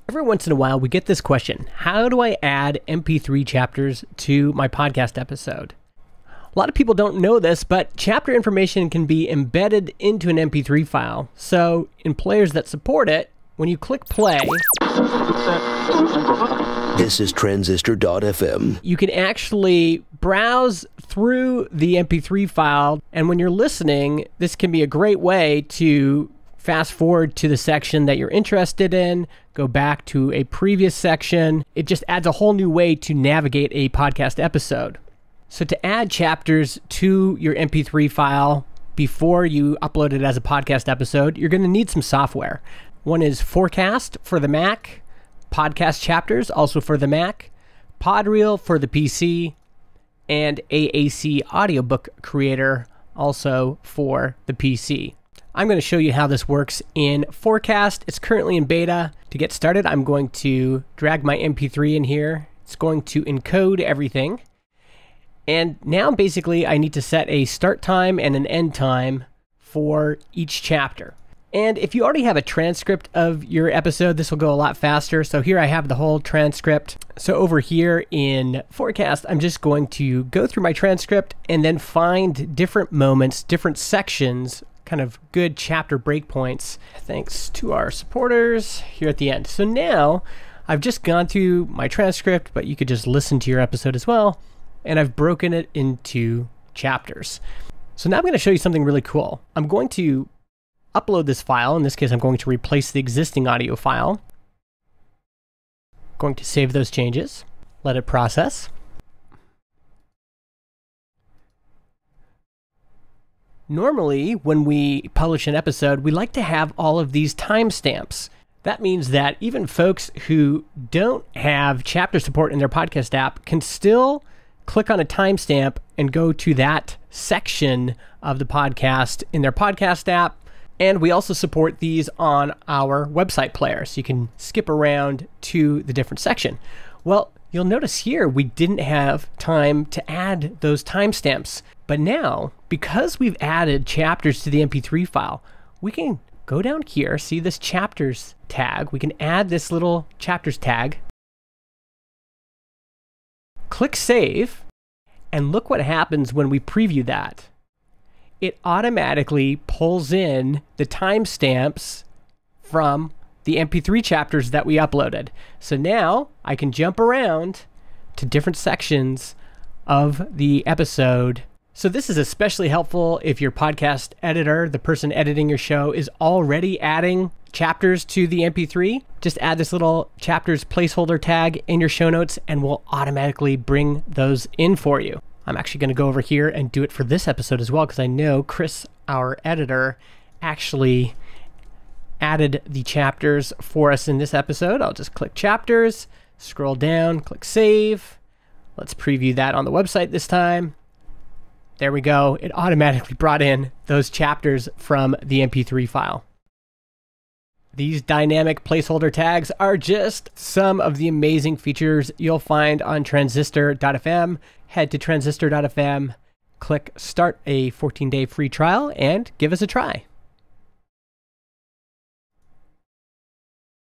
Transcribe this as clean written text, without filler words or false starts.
Every once in a while, we get this question: how do I add MP3 chapters to my podcast episode? A lot of people don't know this, but chapter information can be embedded into an MP3 file. So in players that support it, when you click play, this is transistor.fm. You can actually browse through the MP3 file, and when you're listening, this can be a great way to fast forward to the section that you're interested in, go back to a previous section. It just adds a whole new way to navigate a podcast episode. So to add chapters to your MP3 file before you upload it as a podcast episode, you're going to need some software. One is Forecast for the Mac, Podcast Chapters, also for the Mac, Podreel for the PC, and AAC Audiobook Creator, also for the PC. I'm going to show you how this works in Forecast. It's currently in beta. To get started, I'm going to drag my MP3 in here. It's going to encode everything. And now basically I need to set a start time and an end time for each chapter. And if you already have a transcript of your episode, this will go a lot faster. So here I have the whole transcript. So over here in Forecast, I'm just going to go through my transcript and then find different moments, different sections, kind of good chapter breakpoints, thanks to our supporters here at the end. So now I've just gone through my transcript, but you could just listen to your episode as well. And I've broken it into chapters. So now I'm going to show you something really cool. I'm going to upload this file. In this case, I'm going to replace the existing audio file. I'm going to save those changes, let it process. Normally, when we publish an episode, we like to have all of these timestamps. That means that even folks who don't have chapter support in their podcast app can still click on a timestamp and go to that section of the podcast in their podcast app. And we also support these on our website player, so you can skip around to the different section. Well, you'll notice here we didn't have time to add those timestamps. But now, because we've added chapters to the MP3 file, we can go down here, see this chapters tag. We can add this little chapters tag. Click save, and look what happens when we preview that. It automatically pulls in the timestamps from the MP3 chapters that we uploaded. So now I can jump around to different sections of the episode. So this is especially helpful if your podcast editor, the person editing your show, is already adding chapters to the MP3. Just add this little chapters placeholder tag in your show notes and we'll automatically bring those in for you. I'm actually going to go over here and do it for this episode as well, because I know Chris, our editor, actually added the chapters for us in this episode. I'll just click chapters, scroll down, click save. Let's preview that on the website this time. There we go. It automatically brought in those chapters from the MP3 file. These dynamic placeholder tags are just some of the amazing features you'll find on transistor.fm. Head to transistor.fm, click start a 14-day free trial, and give us a try.